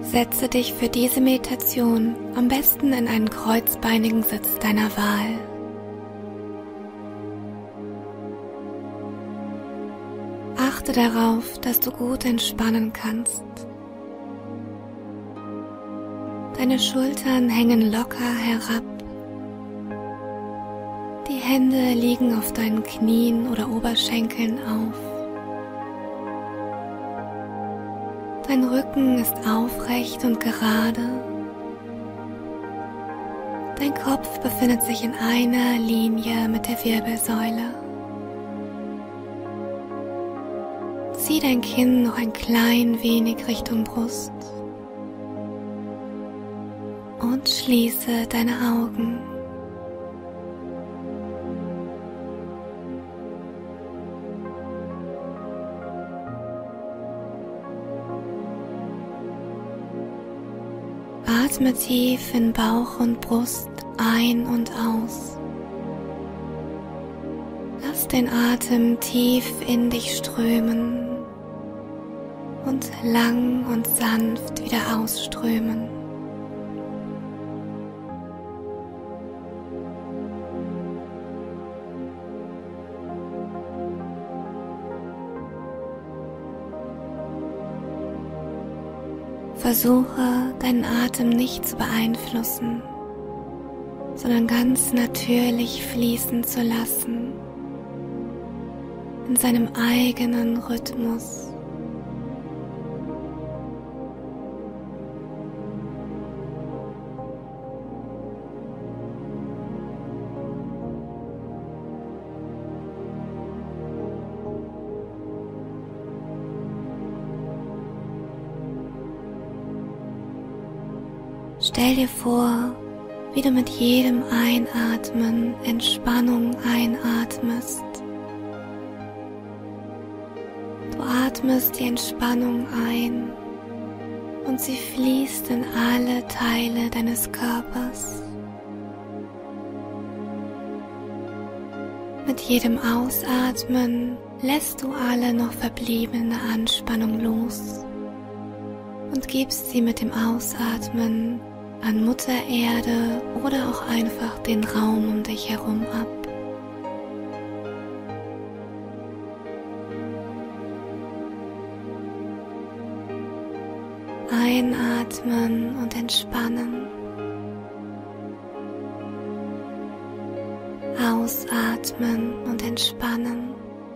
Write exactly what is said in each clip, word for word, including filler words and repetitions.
Setze dich für diese Meditation am besten in einen kreuzbeinigen Sitz deiner Wahl. Achte darauf, dass du gut entspannen kannst. Deine Schultern hängen locker herab. Die Hände liegen auf deinen Knien oder Oberschenkeln auf. Dein Rücken ist aufrecht und gerade. Dein Kopf befindet sich in einer Linie mit der Wirbelsäule. Zieh dein Kinn noch ein klein wenig Richtung Brust und schließe deine Augen. Atme tief in Bauch und Brust ein und aus. Lass den Atem tief in dich strömen und lang und sanft wieder ausströmen. Versuche, deinen Atem nicht zu beeinflussen, sondern ganz natürlich fließen zu lassen, in seinem eigenen Rhythmus. Stell dir vor, wie du mit jedem Einatmen Entspannung einatmest. Du atmest die Entspannung ein und sie fließt in alle Teile deines Körpers. Mit jedem Ausatmen lässt du alle noch verbliebene Anspannung los und gibst sie mit dem Ausatmen an Mutter Erde oder auch einfach den Raum um dich herum ab. Einatmen und entspannen. Ausatmen und entspannen.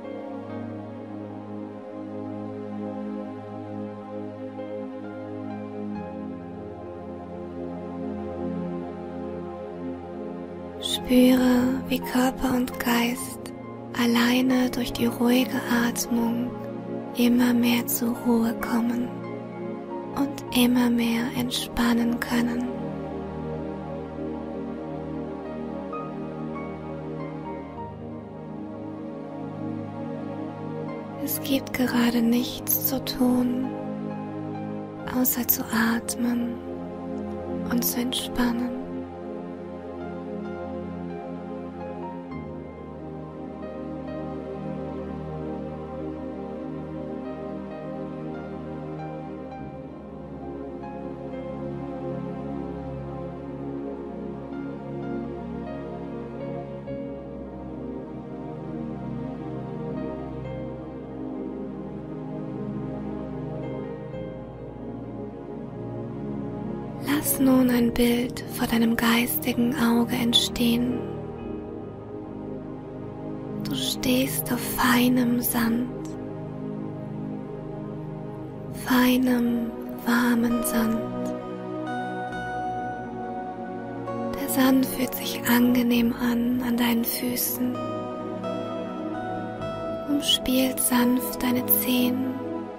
Spüre, wie Körper und Geist alleine durch die ruhige Atmung immer mehr zur Ruhe kommen und immer mehr entspannen können. Es gibt gerade nichts zu tun, außer zu atmen und zu entspannen. Lass nun ein Bild vor deinem geistigen Auge entstehen. Du stehst auf feinem Sand, feinem, warmen Sand. Der Sand fühlt sich angenehm an an deinen Füßen, umspielt sanft deine Zehen.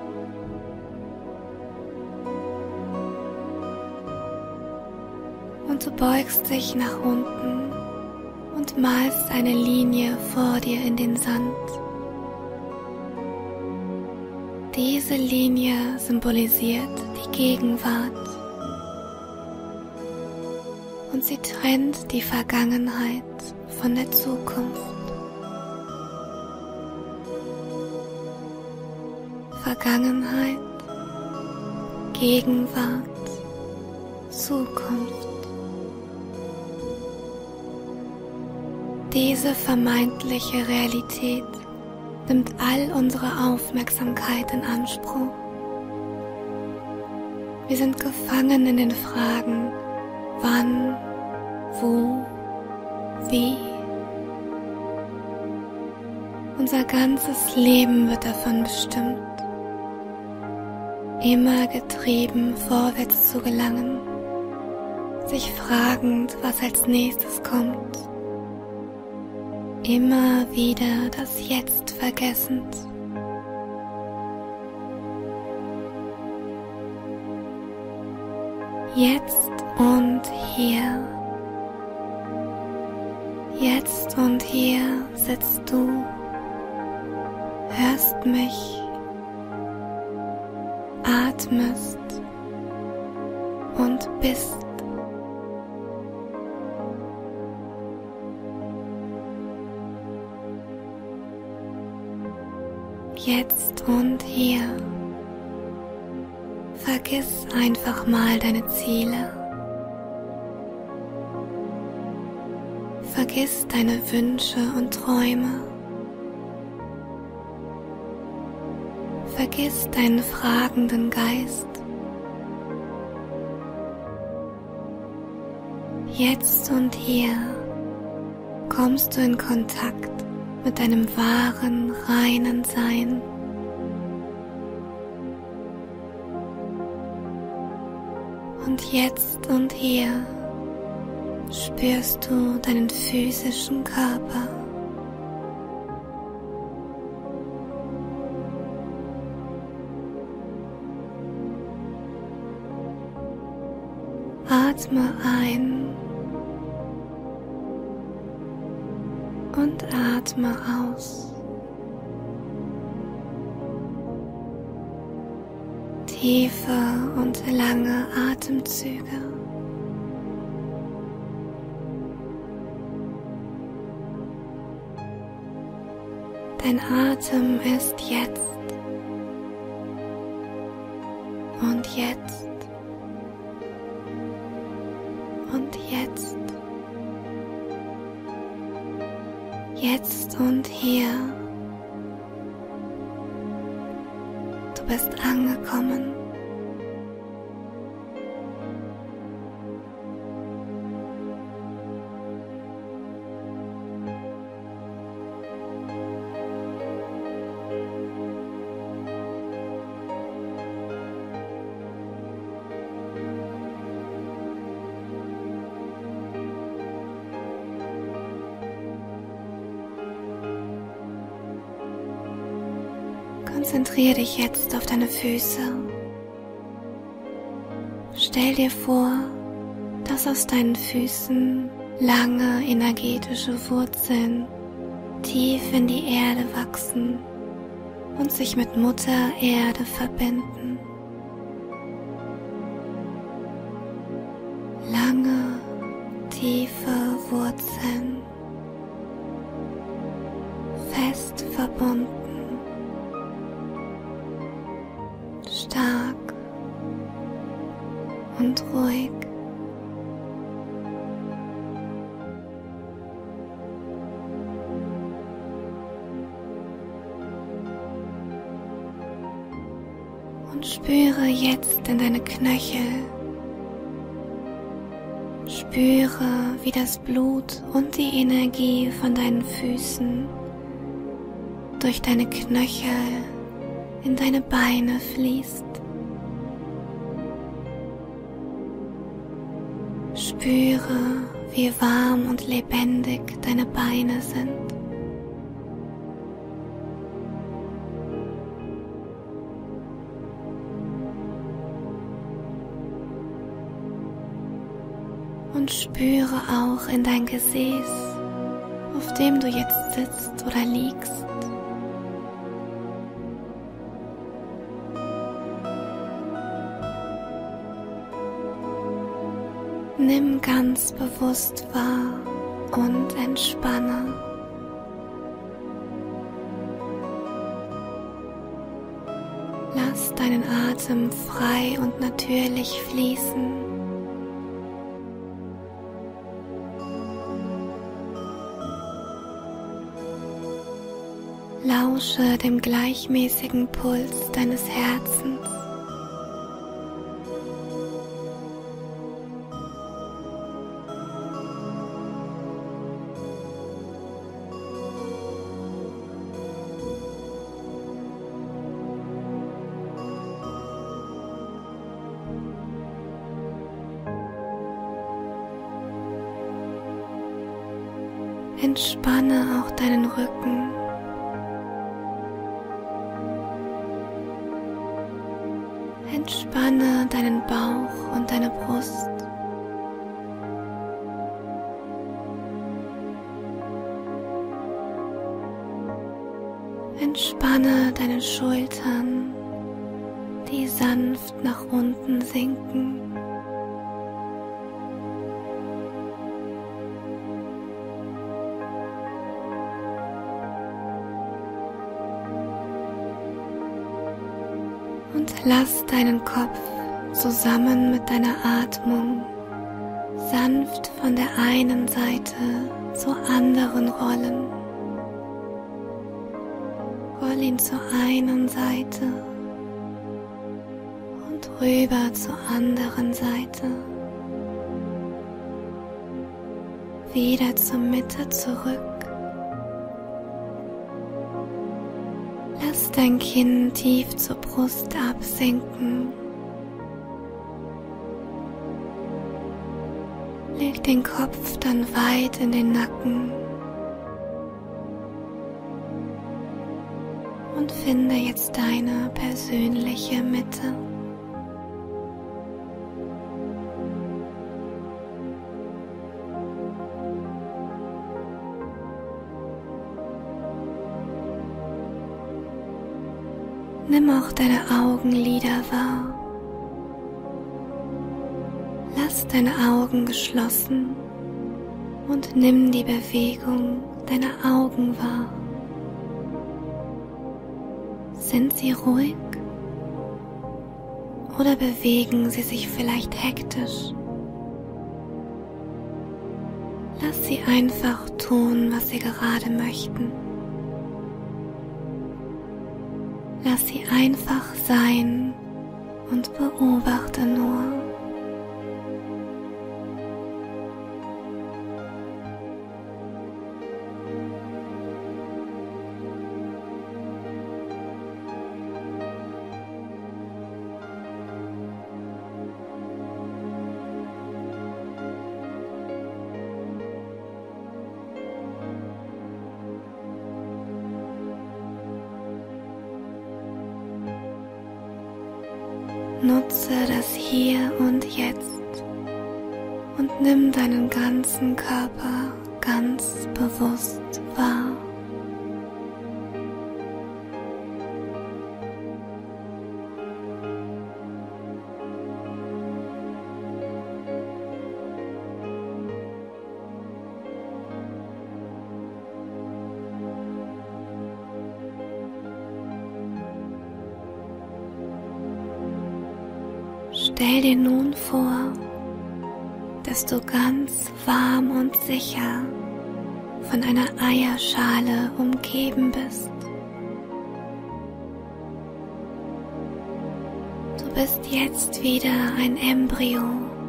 Und du beugst dich nach unten und malst eine Linie vor dir in den Sand. Diese Linie symbolisiert die Gegenwart und sie trennt die Vergangenheit von der Zukunft. Vergangenheit, Gegenwart Zukunft. Diese vermeintliche Realität nimmt all unsere Aufmerksamkeit in Anspruch. Wir sind gefangen in den Fragen, wann, wo, wie. Unser ganzes Leben wird davon bestimmt, immer getrieben, vorwärts zu gelangen, sich fragend, was als nächstes kommt, immer wieder das Jetzt vergessend. Jetzt und hier, jetzt und hier sitzt du, hörst mich, atmest und bist. Jetzt und hier. Vergiss einfach mal deine Ziele. Vergiss deine Wünsche und Träume. Vergiss deinen fragenden Geist. Jetzt und hier kommst du in Kontakt mit deinem wahren, reinen Sein. Und jetzt und hier spürst du deinen physischen Körper. Atme ein und atme aus. Tiefe und lange Atemzüge. Dein Atem ist jetzt und jetzt und jetzt, jetzt und hier. Du bist angekommen. Konzentriere dich jetzt auf deine Füße. Stell dir vor, dass aus deinen Füßen lange energetische Wurzeln tief in die Erde wachsen und sich mit Mutter Erde verbinden. Lange, tiefe Wurzeln, fest verbunden. Stark und ruhig. Und spüre jetzt in deine Knöchel. Spüre, wie das Blut und die Energie von deinen Füßen durch deine Knöchel in deine Beine fließt. Spüre, wie warm und lebendig deine Beine sind. Und spüre auch in dein Gesäß, auf dem du jetzt sitzt oder liegst. Nimm ganz bewusst wahr und entspanne. Lass deinen Atem frei und natürlich fließen. Lausche dem gleichmäßigen Puls deines Herzens. Entspanne auch deinen Rücken. Entspanne deinen Bauch und deine Brust. Entspanne deine Schultern, die sanft nach unten sinken. Und lass deinen Kopf zusammen mit deiner Atmung sanft von der einen Seite zur anderen rollen. Roll ihn zur einen Seite und rüber zur anderen Seite. Wieder zur Mitte zurück. Lass dein Kinn tief zur Brust absinken. Leg den Kopf dann weit in den Nacken und finde jetzt deine persönliche Mitte. Nimm auch deine Augenlider wahr. Lass deine Augen geschlossen und nimm die Bewegung deiner Augen wahr. Sind sie ruhig oder bewegen sie sich vielleicht hektisch? Lass sie einfach tun, was sie gerade möchten. Lass sie einfach sein und beobachte nur. Nutze das Hier und Jetzt und nimm deinen ganzen Körper ganz bewusst wahr. Stell dir nun vor, dass du ganz warm und sicher von einer Eierschale umgeben bist. Du bist jetzt wieder ein Embryo,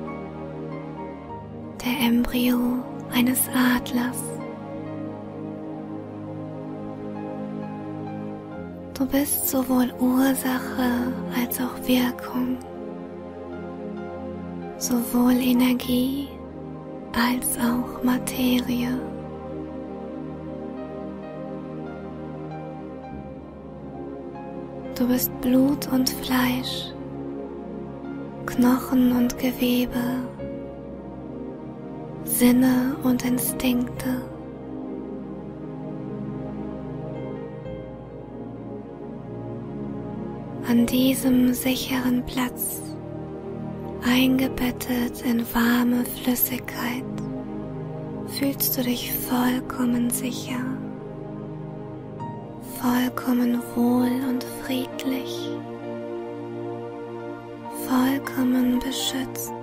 der Embryo eines Adlers. Du bist sowohl Ursache als auch Wirkung, sowohl Energie als auch Materie. Du bist Blut und Fleisch, Knochen und Gewebe, Sinne und Instinkte. An diesem sicheren Platz, eingebettet in warme Flüssigkeit, fühlst du dich vollkommen sicher, vollkommen wohl und friedlich, vollkommen beschützt.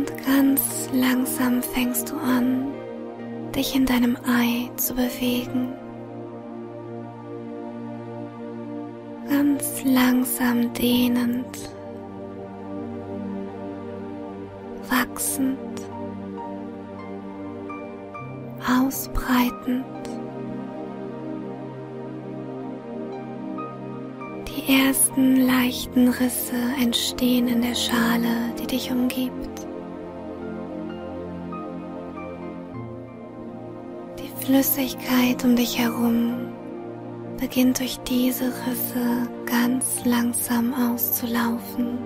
Und ganz langsam fängst du an, dich in deinem Ei zu bewegen. Ganz langsam dehnend, wachsend, ausbreitend. Die ersten leichten Risse entstehen in der Schale, die dich umgibt. Die Flüssigkeit um dich herum beginnt durch diese Risse ganz langsam auszulaufen.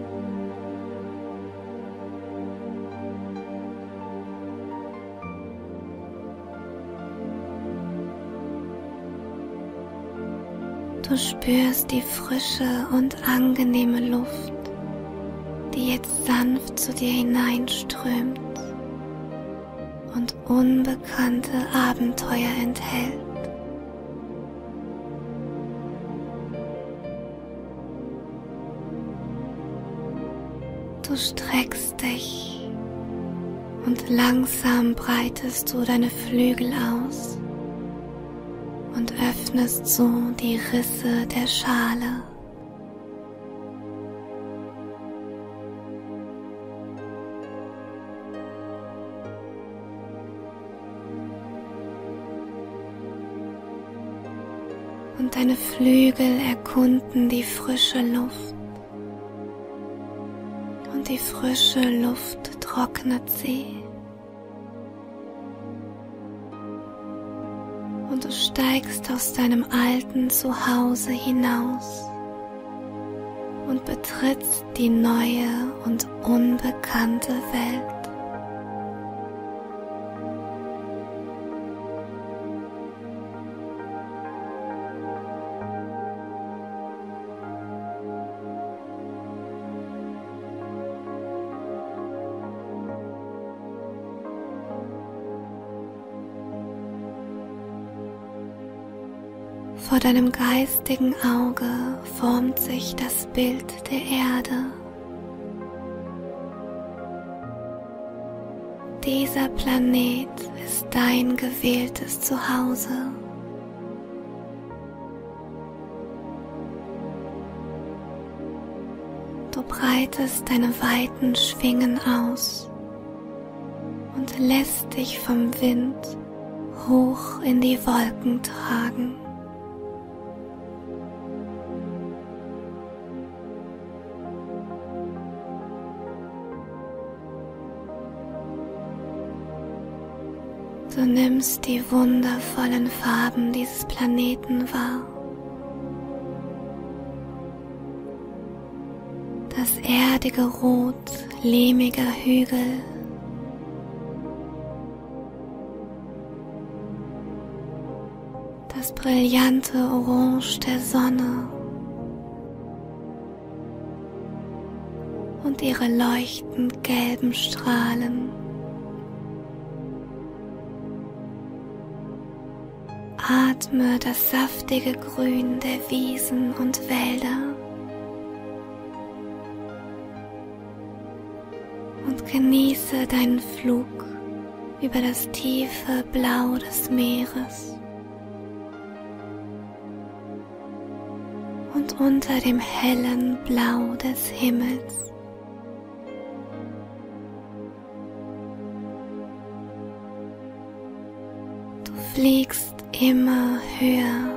Du spürst die frische und angenehme Luft, die jetzt sanft zu dir hineinströmt und unbekannte Abenteuer enthält. Du streckst dich und langsam breitest du deine Flügel aus und öffnest so die Risse der Schale. Und deine Flügel erkunden die frische Luft. Und die frische Luft trocknet sie. Und du steigst aus deinem alten Zuhause hinaus und betrittst die neue und unbekannte Welt. Vor deinem geistigen Auge formt sich das Bild der Erde. Dieser Planet ist dein gewähltes Zuhause. Du breitest deine weiten Schwingen aus und lässt dich vom Wind hoch in die Wolken tragen. Du nimmst die wundervollen Farben dieses Planeten wahr. Das erdige Rot lehmiger Hügel, das brillante Orange der Sonne und ihre leuchtend gelben Strahlen. Atme das saftige Grün der Wiesen und Wälder und genieße deinen Flug über das tiefe Blau des Meeres und unter dem hellen Blau des Himmels. Du fliegst immer höher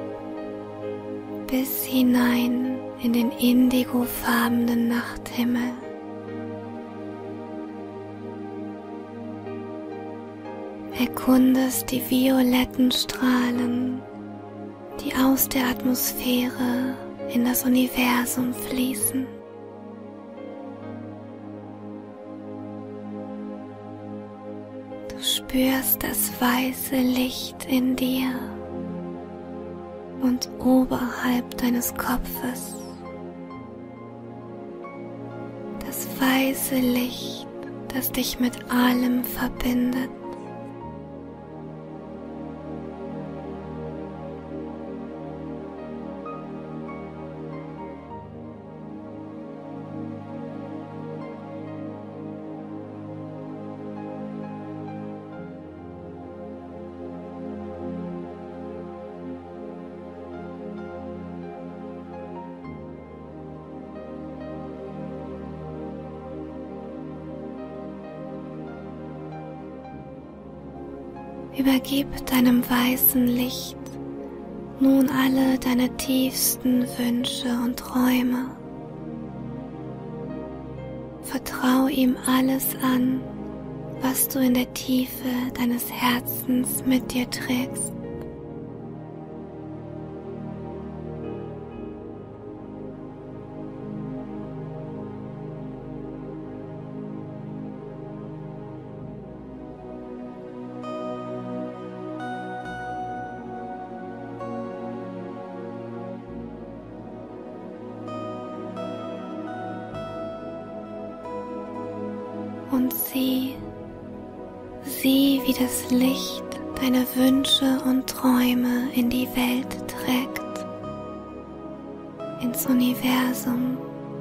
bis hinein in den indigofarbenen Nachthimmel. Erkundest die violetten Strahlen, die aus der Atmosphäre in das Universum fließen. Du spürst das weiße Licht in dir und oberhalb deines Kopfes. Das weiße Licht, das dich mit allem verbindet. Übergib deinem weißen Licht nun alle deine tiefsten Wünsche und Träume. Vertrau ihm alles an, was du in der Tiefe deines Herzens mit dir trägst. Und sieh, sieh, wie das Licht deine Wünsche und Träume in die Welt trägt, ins Universum,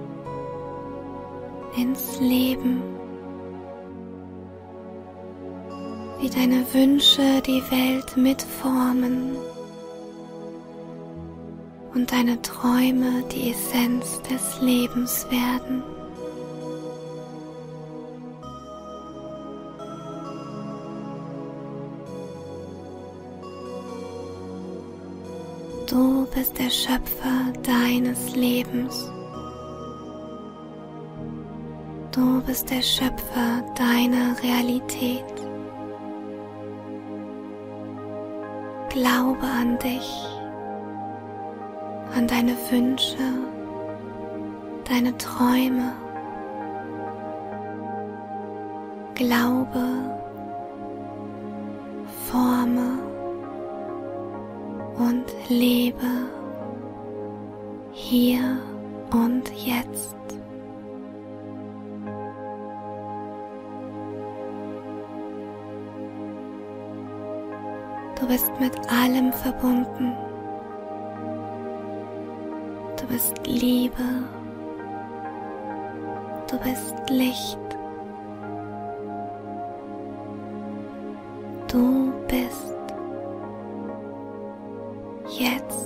ins Leben, wie deine Wünsche die Welt mitformen und deine Träume die Essenz des Lebens werden. Du bist der Schöpfer deines Lebens. Du bist der Schöpfer deiner Realität. Glaube an dich, an deine Wünsche, deine Träume. Glaube, forme und lebe hier und jetzt. Du bist mit allem verbunden. Du bist Liebe. Du bist Licht. Du bist jetzt.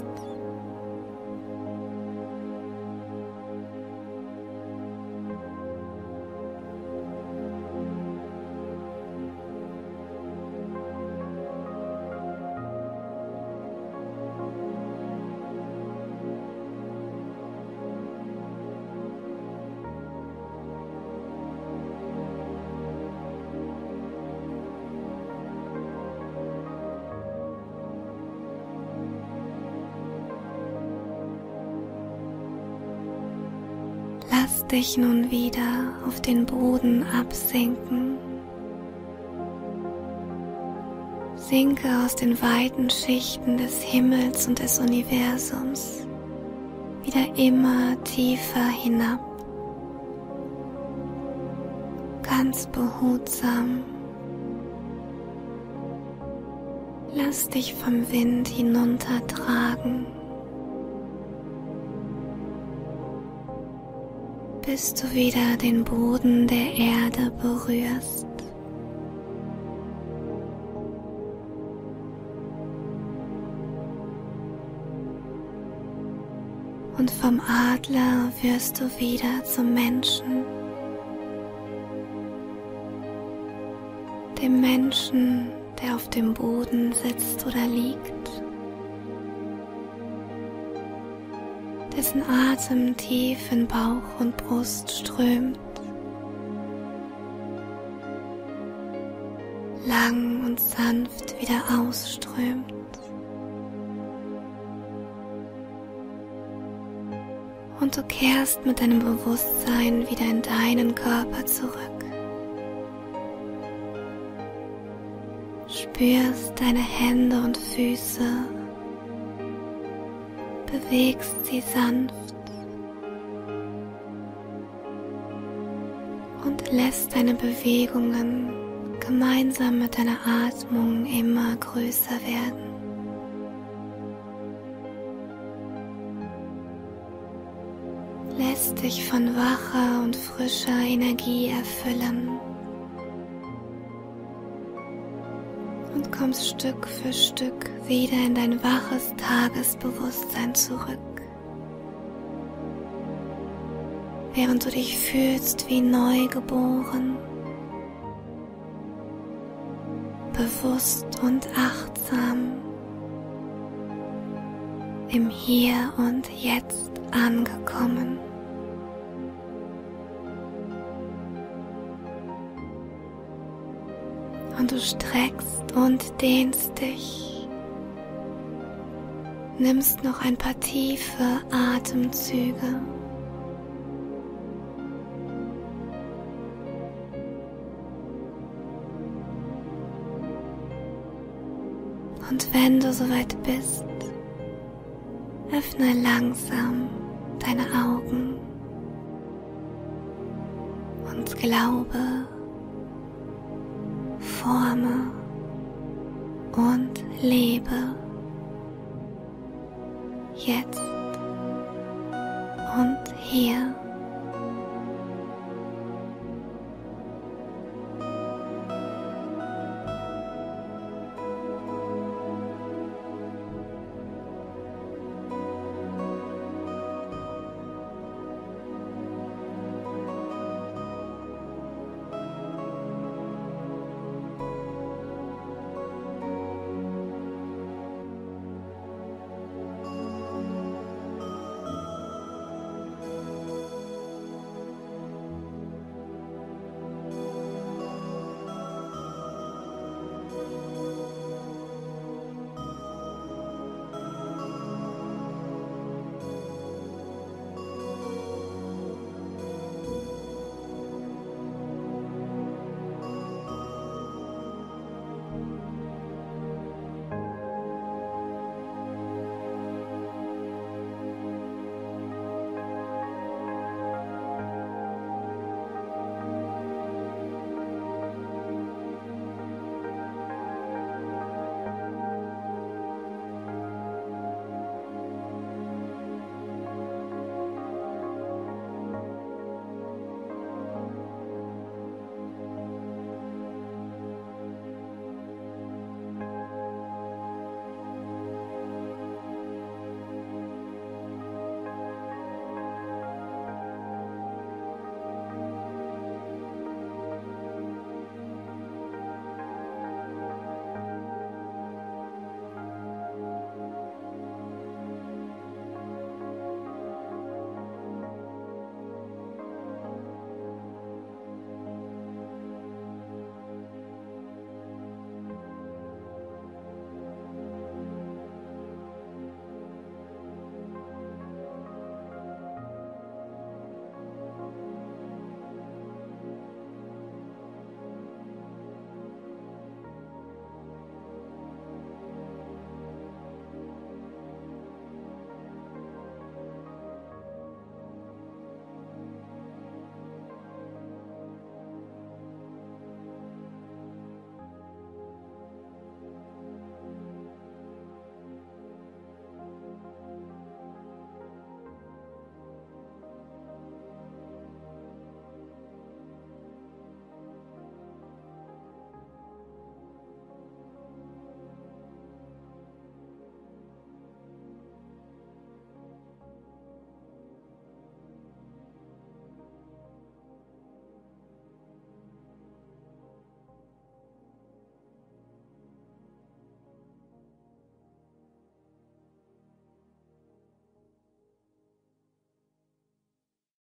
Lass dich nun wieder auf den Boden absinken. Sinke aus den weiten Schichten des Himmels und des Universums wieder immer tiefer hinab. Ganz behutsam. Lass dich vom Wind hinuntertragen, bis du wieder den Boden der Erde berührst. Und vom Adler wirst du wieder zum Menschen, dem Menschen, der auf dem Boden sitzt oder liegt, dessen Atem tief in Bauch und Brust strömt, lang und sanft wieder ausströmt. Und du kehrst mit deinem Bewusstsein wieder in deinen Körper zurück. Spürst deine Hände und Füße, bewegst sie sanft und lässt deine Bewegungen gemeinsam mit deiner Atmung immer größer werden. Lässt dich von wacher und frischer Energie erfüllen und kommst Stück für Stück wieder in dein waches Tagesbewusstsein zurück, während du dich fühlst wie neugeboren, bewusst und achtsam im Hier und Jetzt angekommen. Und du streckst und dehnst dich, nimmst noch ein paar tiefe Atemzüge. Und wenn du soweit bist, öffne langsam deine Augen und glaube, forme und lebe jetzt und hier.